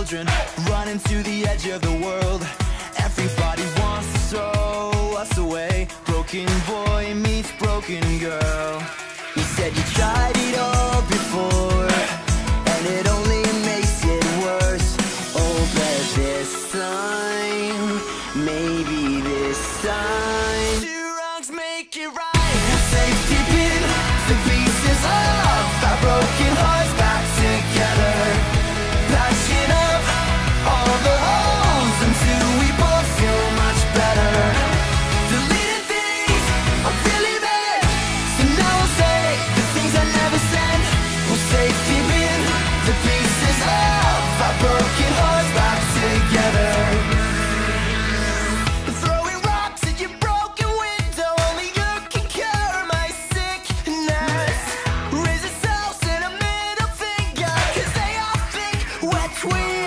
children running to the edge of the world. Everybody wants to throw us away. Broken boy meets broken girl. You said you tried it all before, and it only makes it worse. Oh, but this time, maybe this time, two wrongs make it right. We'll safety pin the pieces of our broken hearts back together, patching up all the holes until we both feel much better. Deleting things I really meant, so now I'll say the things I never said. We'll safety pin the pieces of our broken hearts back together. Throwing rocks at your broken window, only you can cure my sickness. Raise yourselves in a middle finger, 'cause they all think we're twins.